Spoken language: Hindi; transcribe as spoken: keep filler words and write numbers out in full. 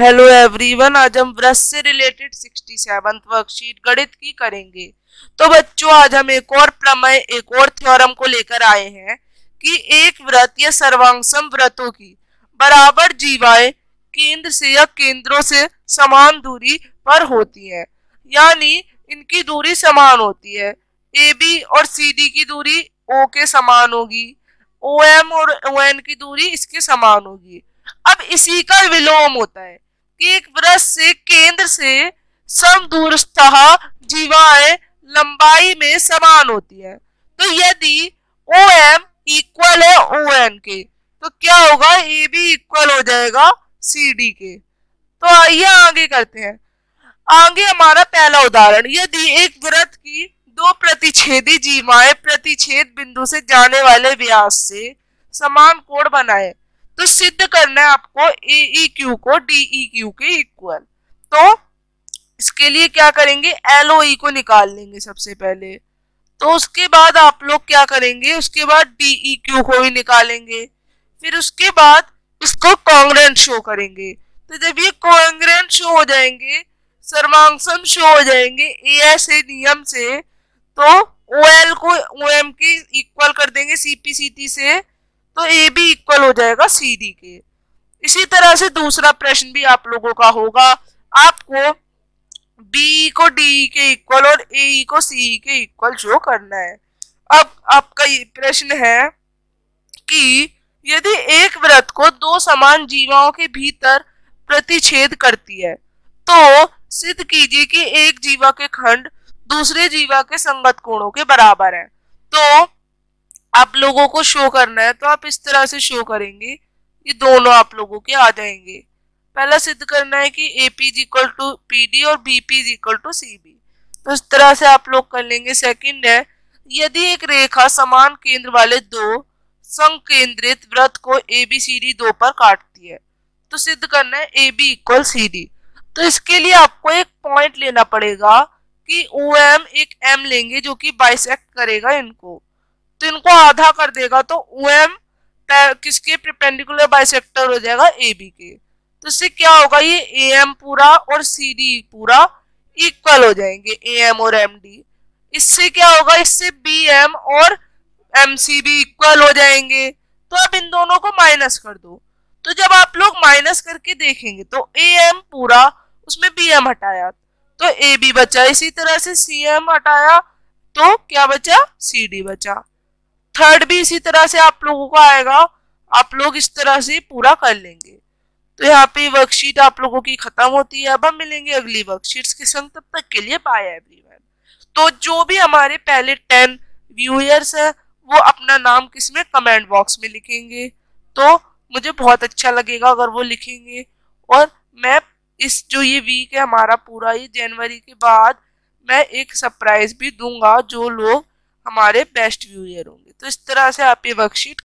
हेलो एवरीवन, आज हम व्रत से रिलेटेड सिक्सटी सेवंथ वर्कशीट गणित की करेंगे। तो बच्चों, आज हम एक और प्रमेय, एक और थ्योरम को लेकर आए हैं कि एक व्रत या सर्वांगसम व्रतों की बराबर जीवाएं केंद्र से या केंद्रों से समान दूरी पर होती हैं, यानी इनकी दूरी समान होती है। ए बी और सी डी की दूरी ओ के समान होगी, ओ एम और ओ एन की दूरी इसके समान होगी। अब इसी का विलोम होता है कि एक वृत्त से केंद्र से समदूरस्थ जीवाएं लंबाई में समान होती है। तो यदि ओ एम इक्वल है ओ एन के, तो क्या होगा, ए बी इक्वल हो जाएगा सी डी के। तो आइए आगे करते हैं। आगे हमारा पहला उदाहरण, यदि एक वृत्त की दो प्रतिच्छेदी जीवाएं प्रतिच्छेद बिंदु से जाने वाले व्यास से समान कोण बनाए, तो सिद्ध करना है आपको ए ई क्यू को डी ई क्यू के इक्वल। तो इसके लिए क्या करेंगे, एल ओ ई को निकाल लेंगे सबसे पहले। तो उसके बाद आप लोग क्या करेंगे, उसके बाद डी ई क्यू को भी निकालेंगे। फिर उसके बाद इसको कॉन्ग्रुएंट शो करेंगे। तो जब ये कॉन्ग्रुएंट शो हो जाएंगे, सर्वांगसम शो हो जाएंगे ए एस ए नियम से, तो ओ एल को ओ एम के इक्वल कर देंगे सी पी सी टी से, तो ए बी इक्वल हो जाएगा सी डी के। इसी तरह से दूसरा प्रश्न भी आप लोगों का होगा, आपको बी को डी के इक्वल और ए को सी के इक्वल शो करना है। अब आपका ये प्रश्न है कि यदि एक वृत्त को दो समान जीवाओं के भीतर प्रतिच्छेद करती है, तो सिद्ध कीजिए कि एक जीवा के खंड दूसरे जीवा के संगत कोणों के बराबर है। तो आप लोगों को शो करना है, तो आप इस तरह से शो करेंगे, ये दोनों आप लोगों के आ जाएंगे। पहला सिद्ध करना है कि A P is equal to P D और B P is equal to C B, तो इस तरह से आप लोग कर लेंगे। सेकंड है, यदि एक रेखा समान केंद्र वाले दो संकेंद्रित वृत्त को ए बी सी डी दो पर काटती है, तो सिद्ध करना है A B equal C D. तो इसके लिए आपको एक पॉइंट लेना पड़ेगा कि ओ एम एक एम लेंगे जो कि बाइसेक्ट करेगा इनको, तो इनको आधा कर देगा, तो ओ एम किसके परपेंडिकुलर बाइसेक्टर हो जाएगा, ए बी के। तो इससे क्या होगा, ये ए एम पूरा और सी डी पूरा इक्वल हो जाएंगे, ए एम और एम डी। इससे क्या होगा, इससे बी एम और एम सी भी इक्वल हो जाएंगे। तो अब इन दोनों को माइनस कर दो। तो जब आप लोग माइनस करके देखेंगे तो ए एम पूरा, उसमें बी एम हटाया तो ए बी बचा, इसी तरह से सी एम हटाया तो क्या बचा, सी डी बचा। थर्ड भी इसी तरह से आप लोगों को आएगा, आप लोग इस तरह से पूरा कर लेंगे। तो यहाँ पे वर्कशीट आप लोगों की खत्म होती है। अब हम मिलेंगे अगली वर्कशीट्स के संग, तब तक के लिए बाय एवरीवन। तो जो भी हमारे पहले टेन व्यूअर्स है वो अपना नाम किसमें, कमेंट बॉक्स में लिखेंगे, तो मुझे बहुत अच्छा लगेगा अगर वो लिखेंगे। और मैं इस जो ये वीक है हमारा पूरा, ये जनवरी के बाद मैं एक सरप्राइज भी दूंगा जो लोग हमारे बेस्ट व्यूअर होंगे। तो इस तरह से आप ये वर्कशीट